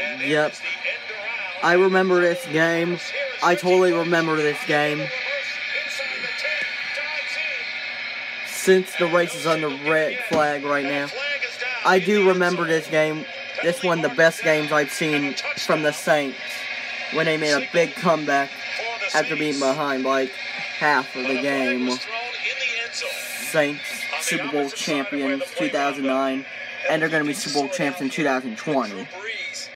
Yep. I remember this game. I totally remember this game. Since the race is on the red flag right now, I do remember this game. This one of the best games I've seen from the Saints, when they made a big comeback after being behind like half of the game. Saints Super Bowl champions 2009, and they're going to be Super Bowl champs in 2020.